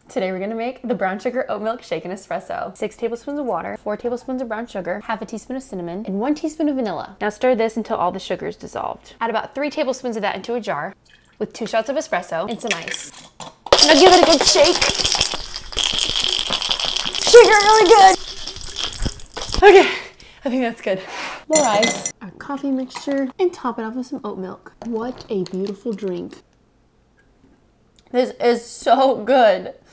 Today we're gonna make the brown sugar oat milk shaken espresso. 6 tablespoons of water, 4 tablespoons of brown sugar, half a teaspoon of cinnamon, and 1 teaspoon of vanilla. Now stir this until all the sugar is dissolved. Add about 3 tablespoons of that into a jar with 2 shots of espresso and some ice. Now give it a good shake. Shake it really good. Okay, I think that's good. More ice, our coffee mixture, and top it off with some oat milk. What a beautiful drink. This is so good.